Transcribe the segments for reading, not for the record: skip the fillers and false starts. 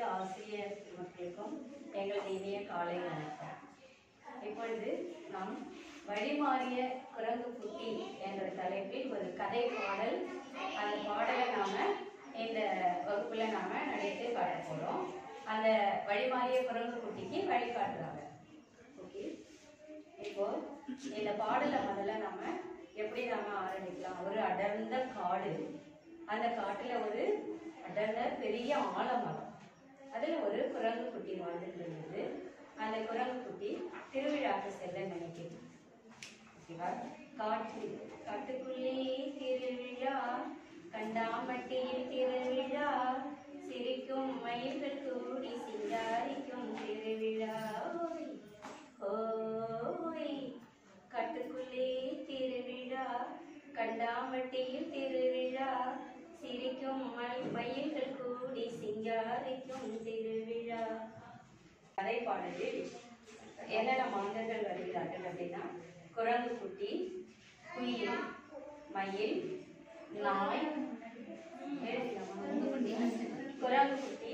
ஆசிரியர் மக்களுக்கும் எங்களது இனிய காலை வணக்கம். இப்பொழுது நாம் வழிமாறிய குரங்கு குட்டி என்ற தலைப்பில் ஒரு கதை பாடல், அந்த பாடலை நாம இந்த வகுப்புல நாம நடித்து காட்ட போறோம். அந்த வழிமாறிய குரங்கு குட்டிக்கு வழிகாட்டுறாங்க. ஓகே, இப்போ இந்த பாடலை முதல்ல நாம எப்படி நாம ஆரம்பிக்கலாம். ஒரு அடர்ந்த காடு, அந்த காட்டுல ஒரு அடர்ந்த பெரிய ஆலமரம், அதுல ஒரு குரங்கு குட்டி வாழ்ந்துட்டு இருந்தது. அந்த குரங்கு குட்டி திருவிழாக்கு செல்ல நினைக்கிறது. ஓகேவா? காட்டுக்குள்ளே திருவிழா, கண்டாமட்டியில் திருவிழா, சிரிக்கும் மயில்கள் கூடி சிங்காரிக்கும் திருவிழா. ஓய் காட்டுக்குள்ளே திருவிழா, கண்டாமட்டியில் திருவிழா, சிரிக்கும் மயில்கள் கூடி சிங்காரிக்கும் திருவிழா. கதை பாடலில் என்னென்ன மாந்தர்கள் வருகிறார்கள் அப்படின்னா, குரங்கு குட்டி, குயில், மயில், நாய், குரங்கு குட்டி,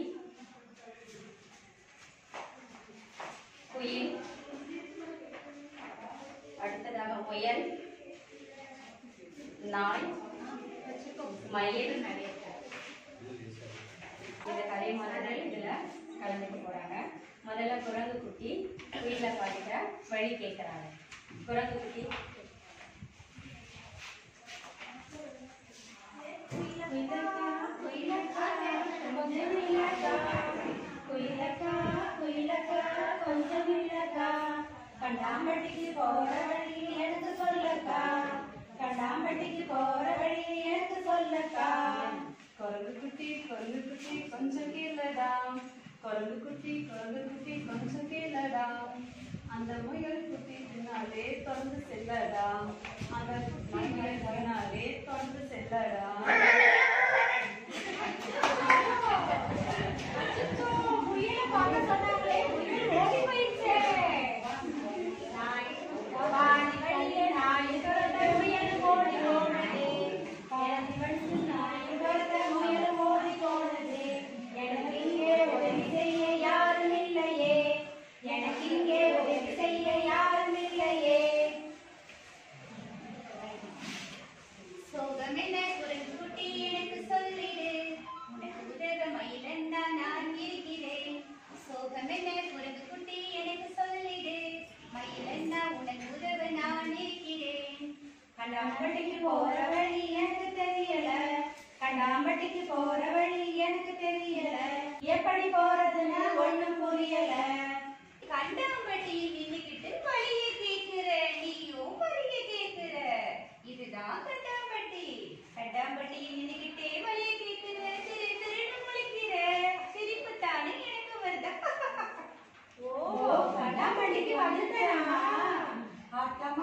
குயில், அடுத்ததாக முயல், நாய், மயில். இந்த கதை மாதங்கள் இதுல கலந்துக்க போறாங்க. முதல்ல குரங்கு குட்டி குயில பாட்டுக்க வழி கேட்கிறாங்க. குரங்கு குட்டி, கண்டாம்பட்டிக்கு போற வழி எனக்கு சொல்லக்கா, கண்டாம்பட்டிக்கு போற வழி எனக்கு சொல்லக்கா. குரங்கு குட்டி கொஞ்சம் கீழடா, குரங்கு குட்டி கொஞ்சம் கீழடா, அந்த முயல் குட்டி பின்னாலே தொடர்ந்து செல்லடா, அந்த முயல் பின்னாலே தொடர்ந்து செல்லடா. முயலை பார்க்க சொன்னாங்களே, முயல் ஓடி போயிடுச்சே. பாதி வழியே நாய் துரத்த முயல் ஓடி போனது, பாதி வழியே நாய் துரத்த முயல் ஓடி போனது. எனக்கு இங்கே உதவி செய்ய யாரும் இல்லையே, எனக்கு இங்கே உதவி செய்ய யாரும் இல்லையே. சோகம் என்ன குரங்கு குட்டி எனக்கு சொல்லிடு, உனக்கு உதவ மயிலண்டா நான் இருக்கிறேன். சோகம் என்ன குரங்கு குட்டி எனக்கு சொல்லிடு, மயிலண்டா உனக்கு உதவ நான் இருக்கிறேன். கண்டாம்பட்டிக்கு போற வழி எனக்கு தெரியல, கண்டாம்பட்டிக்கு போற வழி எனக்கு தெரியல, எப்படி போறதுன்னு ஒண்ணும் புரியல. கண்டாம்பட்டியில் நின்னுக்கிட்டு வழியை கேட்கிற, நீயும் வழியை கேட்கிற, இதுதான் கண்டாம்பட்டி. கண்டாம்பட்டியில் நின்னுக்கிட்டே வழியை கேட்கிற, திரு திருன்னு முழிக்கிற, சிரிப்பு தானே எனக்கு வருதா? ஓ, கண்டாம்பட்டிக்கு வந்துட்டா. ஆட்டம்